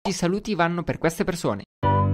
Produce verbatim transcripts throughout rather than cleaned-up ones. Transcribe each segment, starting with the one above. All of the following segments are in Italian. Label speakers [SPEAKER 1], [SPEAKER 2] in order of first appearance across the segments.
[SPEAKER 1] I saluti vanno per queste persone.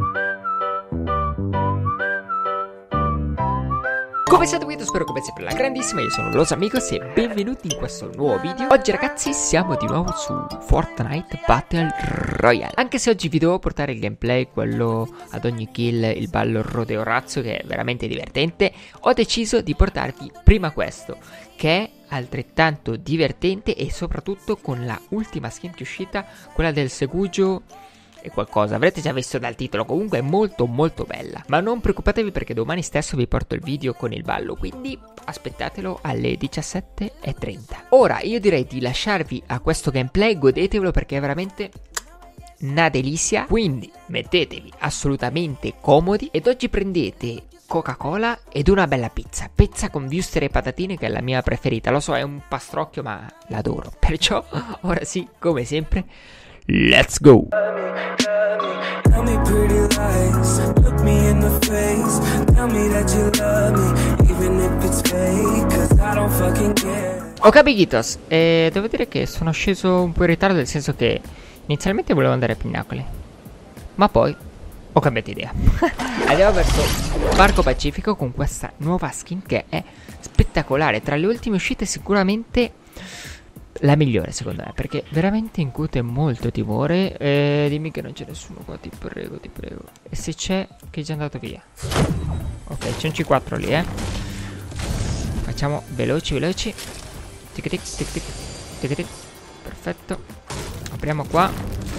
[SPEAKER 1] Come siete qui? Spero come sempre la grandissima, io sono Los Amigos e benvenuti in questo nuovo video. Oggi ragazzi siamo di nuovo su Fortnite Battle Royale. Anche se oggi vi devo portare il gameplay, quello ad ogni kill, il ballo rodeo razzo, che è veramente divertente, ho deciso di portarvi prima questo, che è altrettanto divertente e soprattutto con la ultima skin che è uscita, quella del Segugio e qualcosa, avrete già visto dal titolo, comunque è molto molto bella. Ma non preoccupatevi perché domani stesso vi porto il video con il ballo, quindi aspettatelo alle diciassette e trenta. Ora io direi di lasciarvi a questo gameplay, godetevelo perché è veramente una delizia, quindi mettetevi assolutamente comodi ed oggi prendete Coca-Cola ed una bella pizza, pizza con wuster e patatine, che è la mia preferita, lo so è un pastrocchio ma l'adoro, perciò ora sì, come sempre, let's go!
[SPEAKER 2] Tell me pretty lies, look me in the face, tell me that you love me, even if it's fake, cause I don't fucking care.
[SPEAKER 1] Ok Bigitos, e devo dire che sono sceso un po' in ritardo, nel senso che inizialmente volevo andare a Pinnacoli, ma poi ho cambiato idea. Andiamo verso Parco Pacifico con questa nuova skin che è spettacolare, tra le ultime uscite sicuramente la migliore secondo me, perché veramente incute molto timore. eh, Dimmi che non c'è nessuno qua, ti prego, ti prego. E se c'è, che è già andato via. Ok, c'è un C quattro lì, eh. Facciamo veloci, veloci. Tic tic, tic tic, tic tic. Perfetto. Apriamo qua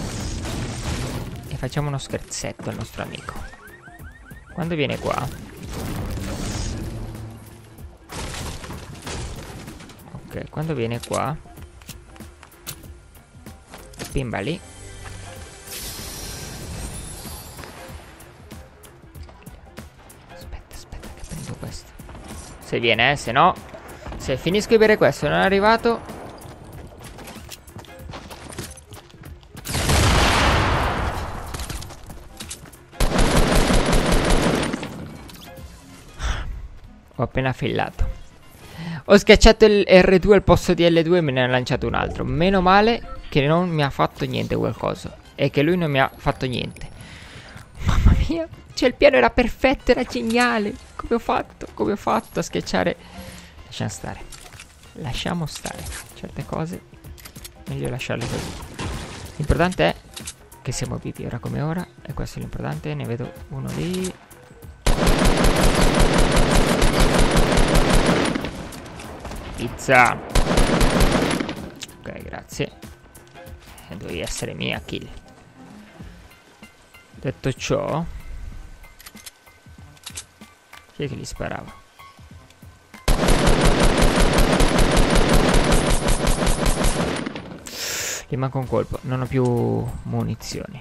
[SPEAKER 1] e facciamo uno scherzetto al nostro amico. Quando viene qua, ok, quando viene qua, pimba lì. Aspetta, aspetta che prendo questo. Se viene, eh, se no, se finisco di bere questo e non è arrivato, ho appena fillato. Ho schiacciato il R due al posto di L due e me ne ha lanciato un altro. Meno male che non mi ha fatto niente qualcosa, e che lui non mi ha fatto niente. Mamma mia, cioè il piano era perfetto, era geniale. Come ho fatto, come ho fatto a schiacciare. Lasciamo stare, lasciamo stare certe cose, meglio lasciarle così. L'importante è che siamo vivi ora come ora, e questo è l'importante. Ne vedo uno lì. Pizza. Ok, grazie. E dovevi essere mia kill. Detto ciò, chi è che gli sparava? Gli manca un colpo. Non ho più munizioni.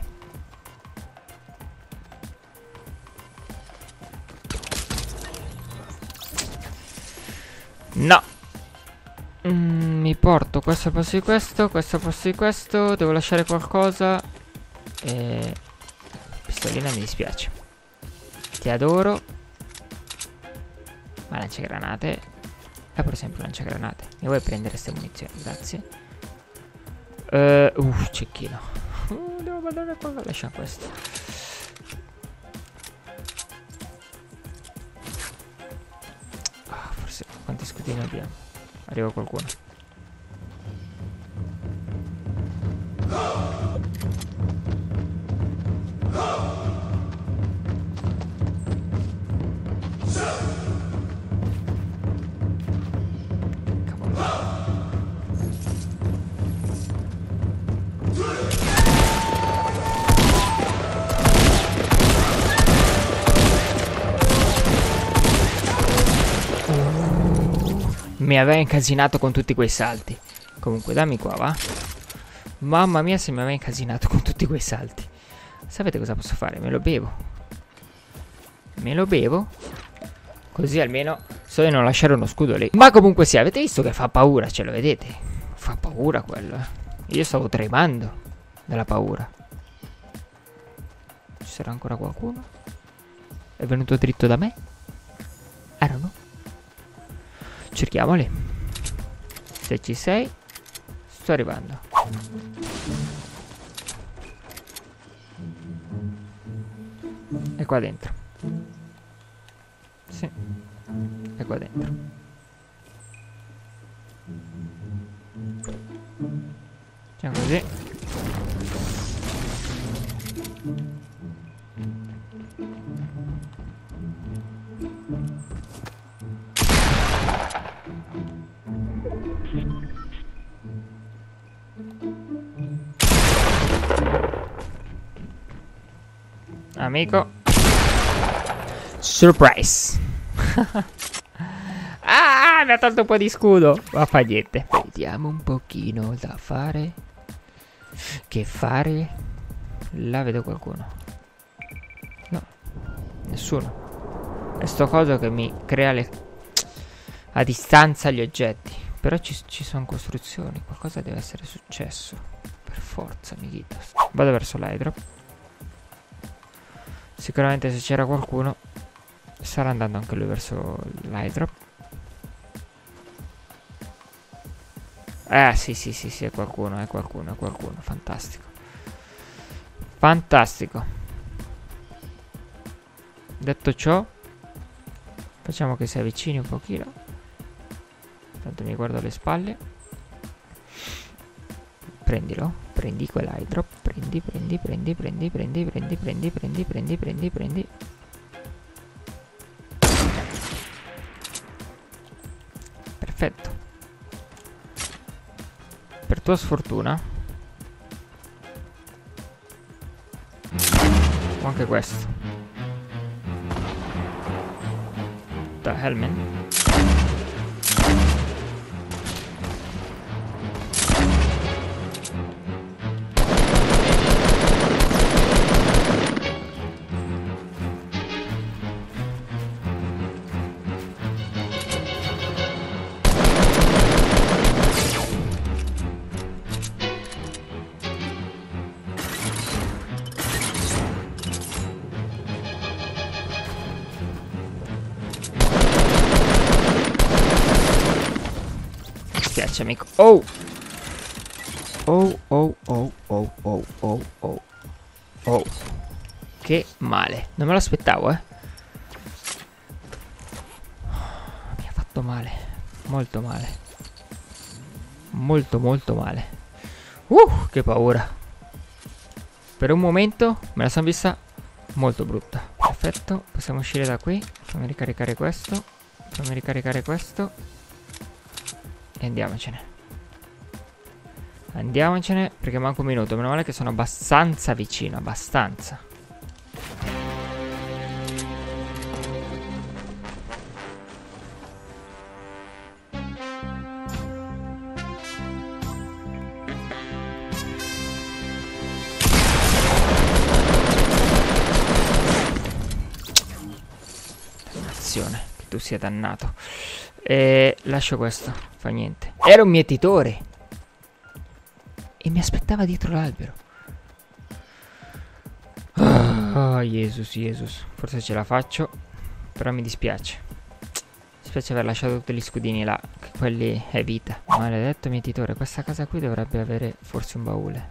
[SPEAKER 1] No. Mm, mi porto questo al posto di questo, questo al posto di questo. Devo lasciare qualcosa. E... pistolina mi dispiace. Ti adoro. Ma lanciagranate. È pure sempre lanciagranate. Mi vuoi prendere queste munizioni? Grazie. Uh, uh cecchino. Uh, devo guardare qua. Lascia questo. Ah, forse quanti scudini abbiamo? Arriva qualcuno. Mi aveva incasinato con tutti quei salti. Comunque dammi qua, va. Mamma mia se mi aveva incasinato con tutti quei salti. Sapete cosa posso fare? Me lo bevo. Me lo bevo. Così almeno so di non lasciare uno scudo lì. Ma comunque sì, avete visto che fa paura, ce lo vedete? Fa paura quello, eh. Io stavo tremando dalla paura. Ci sarà ancora qualcuno? È venuto dritto da me? I don't know. Cerchiamoli. Se ci sei, sto arrivando. È qua dentro. Sì. È qua dentro. Facciamo così. Amico. Surprise. Ah, mi ha tolto un po' di scudo. Ma fa niente. Vediamo un pochino da fare. Che fare? Là vedo qualcuno. No, nessuno. È sto coso che mi crea le... a distanza gli oggetti. Però ci, ci sono costruzioni. Qualcosa deve essere successo. Per forza, amiguitos. Vado verso l'airdrop. Sicuramente se c'era qualcuno starà andando anche lui verso l'airdrop. Eh sì sì sì sì, è qualcuno, è qualcuno, è qualcuno. Fantastico. Fantastico. Detto ciò, facciamo che si avvicini un pochino. Tanto mi guardo alle spalle. Prendilo. Prendi quell'airdrop. Prendi, prendi, prendi, prendi, prendi, prendi, prendi, prendi, prendi, prendi, prendi. Perfetto. Per tua sfortuna ho anche questo. The Hellman. Spiace, amico. Oh! Oh, oh, oh, oh, oh, oh, oh. Oh. Che male. Non me lo aspettavo, eh. Mi ha fatto male. Molto male. Molto, molto male. Uh, che paura. Per un momento me la sono vista molto brutta. Perfetto. Possiamo uscire da qui. Fammi ricaricare questo. Fammi ricaricare questo. E andiamocene. Andiamocene perché manca un minuto. Meno male che sono abbastanza vicino. Abbastanza. Dannazione. Che tu sia dannato. E lascio questo, fa niente. Era un mietitore e mi aspettava dietro l'albero. Oh, Jesus, Jesus. Forse ce la faccio. Però mi dispiace. Mi dispiace aver lasciato tutti gli scudini là, che quelli è vita. Maledetto mietitore. Questa casa qui dovrebbe avere forse un baule.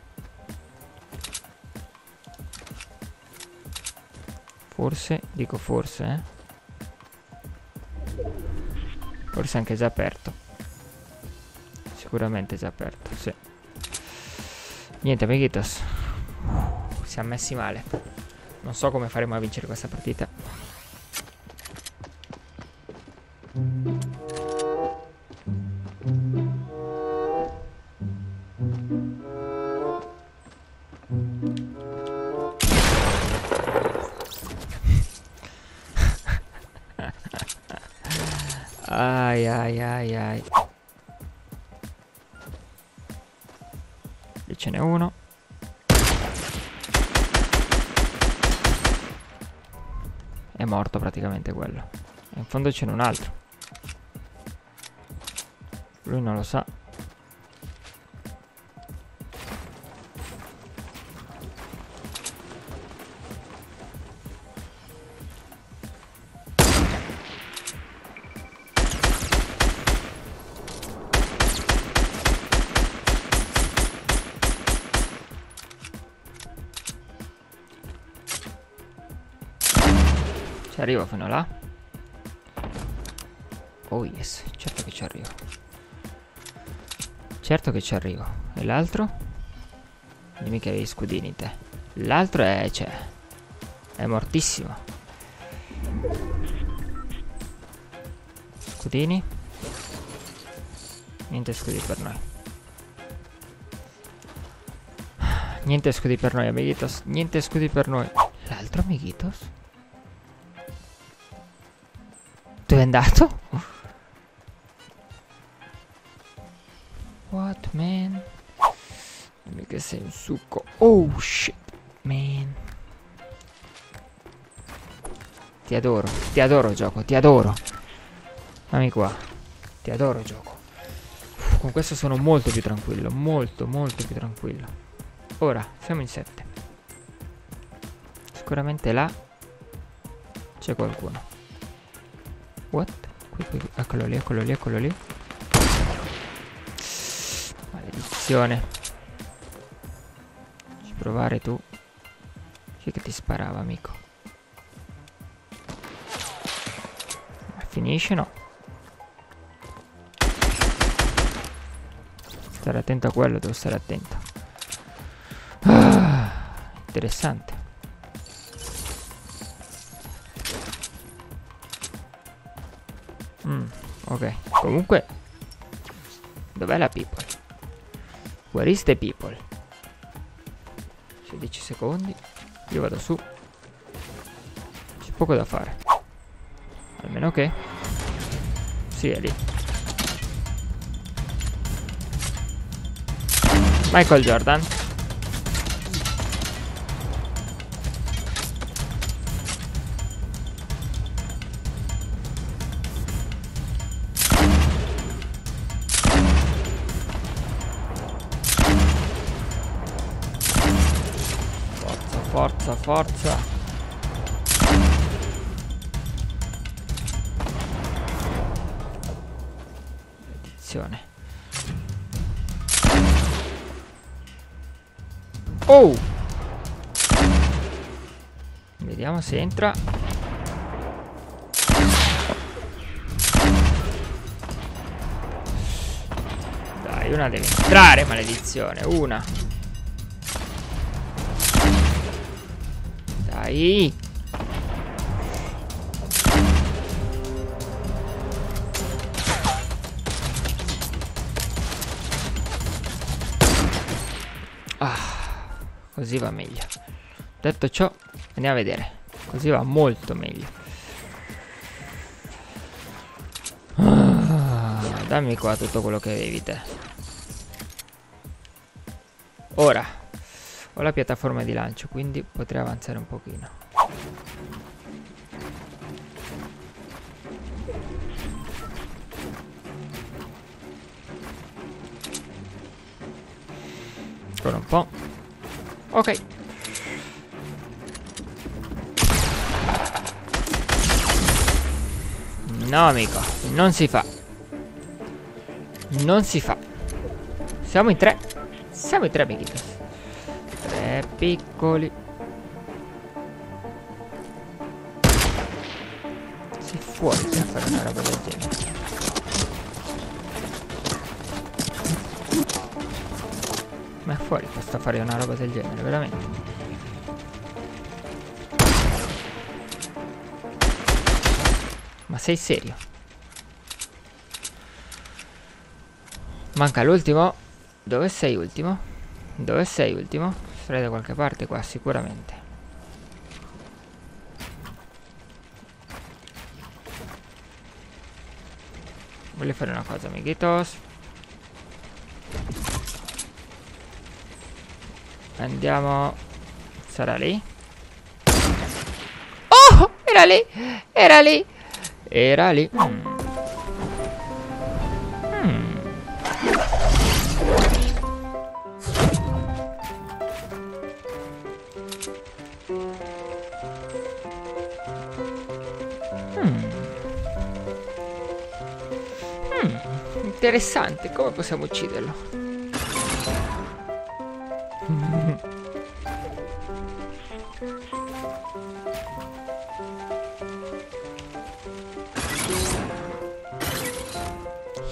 [SPEAKER 1] Forse, dico forse, eh forse anche già aperto. Sicuramente già aperto, sì. Niente, amiguitos. Siamo messi male. Non so come faremo a vincere questa partita. Ai ai ai ai. Lì ce n'è uno. È morto praticamente quello. E in fondo ce n'è un altro. Lui non lo sa. Ci arrivo fino là. Oh yes, certo che ci arrivo. Certo che ci arrivo. E l'altro? Dimmi che avevi scudini te. L'altro è... c'è. È mortissimo. Scudini. Niente scudi per noi. Niente scudi per noi, amiguitos. Niente scudi per noi. L'altro amiguitos? Dove è andato? What, man? Dimmi che sei un succo. Oh shit, man. Ti adoro, ti adoro gioco, ti adoro. Dammi qua. Ti adoro gioco. Uff, con questo sono molto più tranquillo. Molto, molto più tranquillo. Ora, siamo in sette. Sicuramente là c'è qualcuno. What? Qui, qui, qui. Eccolo lì, eccolo lì, eccolo lì. Maledizione. Ci provare tu. Chi che ti sparava, amico? Ma finisce, no? Stare attento a quello, devo stare attento. Ah, interessante. Mm, ok. Comunque, dov'è la people? Where is the people? sedici secondi. Io vado su. C'è poco da fare. Almeno che... sì, è lì. Michael Jordan. Forza, forza. Attenzione. Oh! Vediamo se entra. Dai, una deve entrare, maledizione. Una. Dai. Ah, così va meglio. Detto ciò, andiamo a vedere. Così va molto meglio. Ah, dammi qua tutto quello che avevi te. Ora ho la piattaforma di lancio, quindi potrei avanzare un pochino. Ancora un po'. Ok. No, amico, non si fa. Non si fa. Siamo in tre. Siamo in tre, amiguitos. Tre piccoli. Sei fuori per fare una roba del genere. Ma è fuori questo a fare una roba del genere, veramente. Ma sei serio? Manca l'ultimo. Dove sei ultimo? Dove sei ultimo? Sarei da qualche parte qua, sicuramente. Voglio fare una cosa, amiguitos. Andiamo. Sarà lì? Oh! Era lì! Era lì! Era lì. Mm. Mm. Mm. Interessante, come possiamo ucciderlo?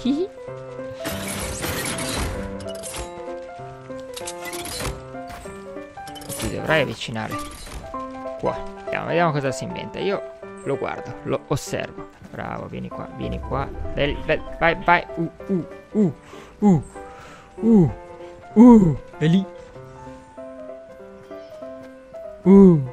[SPEAKER 1] Ti dovrai avvicinare. Qua. Vediamo, vediamo cosa si inventa. Io lo guardo, lo osservo. Bravo, vieni qua, vieni qua. Bel, bel, vai, vai. Uh, uh, uh, uh, uh, uh. È lì. Uh.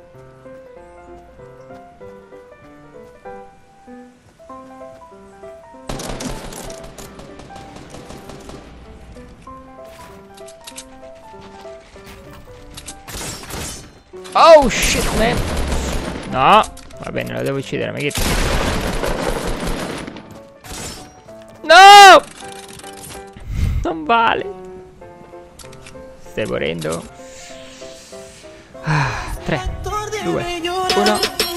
[SPEAKER 1] Oh shit, man. No, va bene, lo devo uccidere, amichetto. No! Non vale. Stai morendo. Ah, tre, due, uno.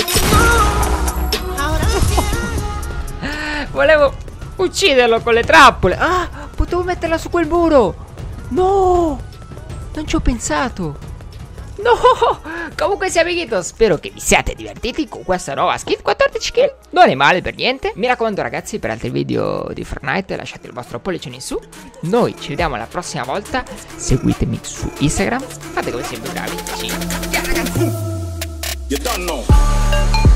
[SPEAKER 1] Volevo ucciderlo con le trappole. Ah, potevo metterla su quel muro. No, non ci ho pensato. No! Comunque sia, amiguito, spero che vi siate divertiti con questa nuova skin. Quattordici kill, non è male per niente. Mi raccomando, ragazzi, per altri video di Fortnite lasciate il vostro pollice in su. Noi ci vediamo la prossima volta. Seguitemi su Instagram. Fate come sempre bravi. Ciao ragazzi.